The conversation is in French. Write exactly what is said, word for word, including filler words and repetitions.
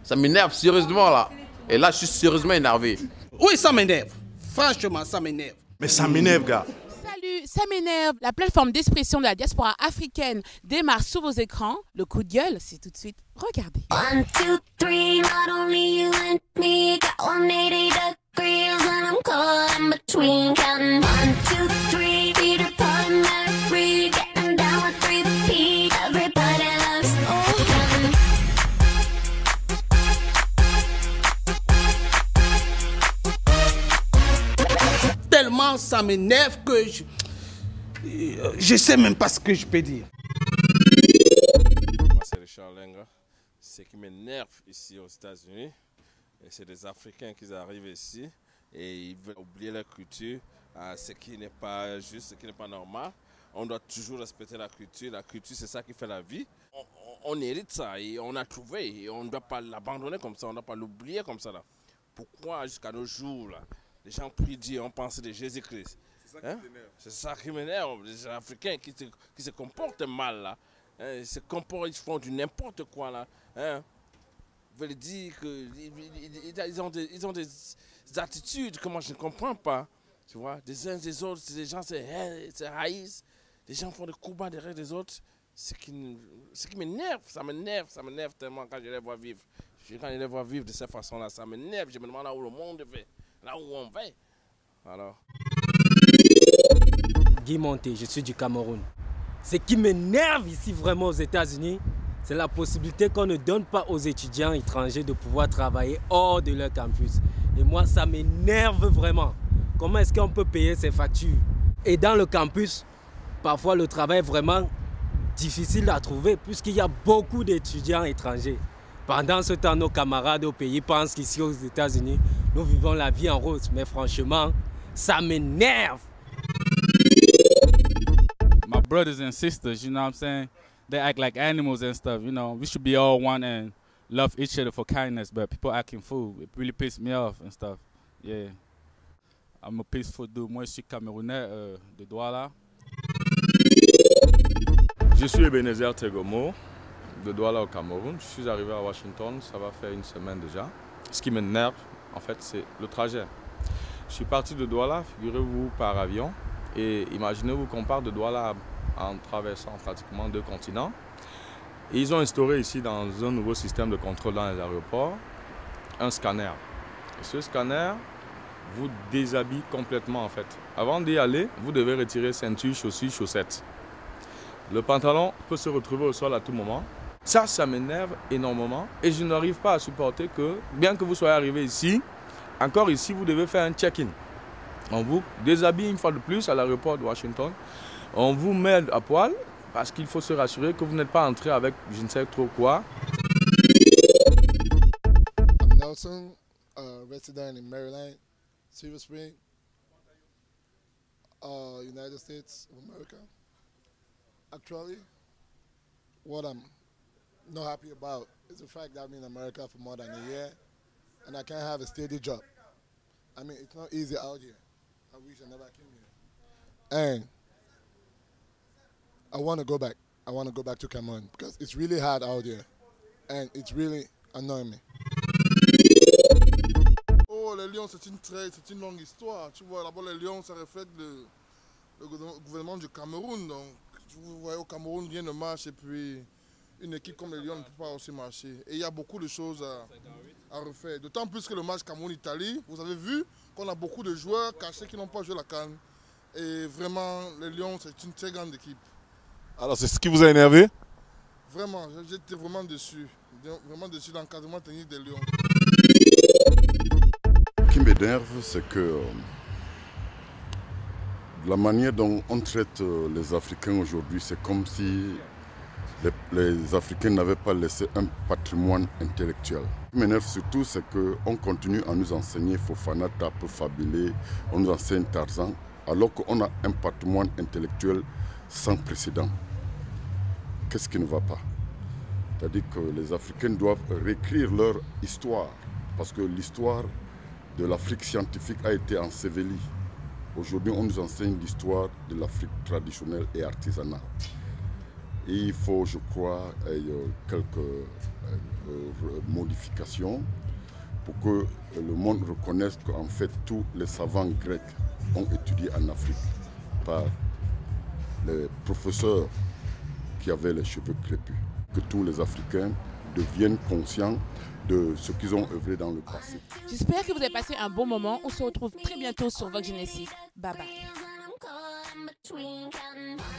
Ça m'énerve sérieusement là. Et là, je suis sérieusement énervé. Oui, ça m'énerve. Franchement, ça m'énerve. Mais ça m'énerve, gars. Salut, ça m'énerve. La plateforme d'expression de la diaspora africaine démarre sous vos écrans. Le coup de gueule, c'est tout de suite. Regardez. One, two, three, not only you and me, got one eighty degrees and I'm caught in between, counting one, two, three, Peter Pan, Mary, getting down with three P, everybody loves oh, counting. Tellement ça m'énerve que je... Je sais même pas ce que je peux dire. Moi, c'est Richard Lenga. Ce qui m'énerve ici aux États-Unis, c'est des Africains qui arrivent ici et ils veulent oublier leur culture, ce qui n'est pas juste, ce qui n'est pas normal. On doit toujours respecter la culture. La culture, c'est ça qui fait la vie. On, on, on hérite ça et on a trouvé. Et on ne doit pas l'abandonner comme ça, on ne doit pas l'oublier comme ça. Là. Pourquoi jusqu'à nos jours, là, les gens prient Dieu, on pense de Jésus-Christ. Hein? C'est ça qui m'énerve. Les Africains qui se, qui se comportent mal là. Hein? Ils se comportent, ils font du n'importe quoi là. Hein? Vous voulez dire qu'ils ont, des, ils ont des attitudes que moi je ne comprends pas. Tu vois, des uns des autres, des gens se haïssent. Les gens font des coups bas derrière les autres. Ce qui, ce qui m'énerve, ça m'énerve, ça m'énerve tellement quand je les vois vivre. Quand je les vois vivre de cette façon-là, ça m'énerve. Je me demande là où le monde va, là où on va. Alors. Guy Monté, je suis du Cameroun. Ce qui m'énerve ici vraiment aux États-Unis, c'est la possibilité qu'on ne donne pas aux étudiants étrangers de pouvoir travailler hors de leur campus. Et moi, ça m'énerve vraiment. Comment est-ce qu'on peut payer ces factures? Et dans le campus, parfois le travail est vraiment difficile à trouver puisqu'il y a beaucoup d'étudiants étrangers. Pendant ce temps, nos camarades au pays pensent qu'ici aux États-Unis, nous vivons la vie en rose. Mais franchement, ça m'énerve. My brothers and sisters, you know what I'm saying? They act like animals and stuff, you know. We should be all one and love each other for kindness, but people acting fool, it really pisses me off and stuff. Yeah. I'm a peaceful dude. Moi, je suis camerounais euh, de Douala. Je suis Ebenezer Tegomo, de Douala au Cameroun. Je suis arrivé à Washington, ça va faire une semaine déjà. Ce qui m'énerve, en fait, c'est le trajet. Je suis parti de Douala, figurez-vous, par avion. Et imaginez-vous qu'on part de Douala en traversant pratiquement deux continents. Et ils ont instauré ici, dans un nouveau système de contrôle dans les aéroports, un scanner. Et ce scanner vous déshabille complètement en fait. Avant d'y aller, vous devez retirer ceinture, chaussures, chaussettes. Le pantalon peut se retrouver au sol à tout moment. Ça, ça m'énerve énormément et je n'arrive pas à supporter que, bien que vous soyez arrivé ici, encore ici, vous devez faire un check-in. On vous déshabille une fois de plus à l'aéroport de Washington. On vous met à poil parce qu'il faut se rassurer que vous n'êtes pas entré avec je ne sais trop quoi. I'm Nelson, uh, resident in Maryland, Silver Spring, uh, United States of America. Actually, what I'm not happy about is the fact that I'm in America for more than a year and I can't have a steady job. I mean, it's not easy out here. I wish I never came here. And I want to go back. I want to go back to Cameroon because it's really hard out here and it's really annoying me. Oh, les Lions, c'est une très, c'est une longue histoire. Tu vois, là-bas, les Lions, ça reflète le, le gouvernement du Cameroun. Donc, vous voyez, au Cameroun, rien ne marche et puis une équipe comme les Lions ne peut pas aussi marcher. Et il y a beaucoup de choses à, à refaire. D'autant plus que le match Cameroun-Italie, vous avez vu qu'on a beaucoup de joueurs cachés qui n'ont pas joué la CAN. Et vraiment, les Lions, c'est une très grande équipe. Alors, c'est ce qui vous a énervé? Vraiment, j'étais vraiment déçu. Vraiment déçu de l'encadrement technique des Lions. Ce qui m'énerve, c'est que euh, la manière dont on traite euh, les Africains aujourd'hui, c'est comme si les, les Africains n'avaient pas laissé un patrimoine intellectuel. Ce qui m'énerve surtout, c'est qu'on continue à nous enseigner Fofana, Tape, Fabile, on nous enseigne Tarzan, alors qu'on a un patrimoine intellectuel sans précédent. Qu'est-ce qui ne va pas? C'est-à-dire que les Africains doivent réécrire leur histoire, parce que l'histoire de l'Afrique scientifique a été ensevelie. Aujourd'hui, on nous enseigne l'histoire de l'Afrique traditionnelle et artisanale. Et il faut, je crois, quelques euh, modifications pour que le monde reconnaisse qu'en fait tous les savants grecs ont étudié en Afrique par les professeurs qui avaient les cheveux crépus. Que tous les Africains deviennent conscients de ce qu'ils ont œuvré dans le passé. J'espère que vous avez passé un bon moment. On se retrouve très bientôt sur Vox Genesis. Bye bye.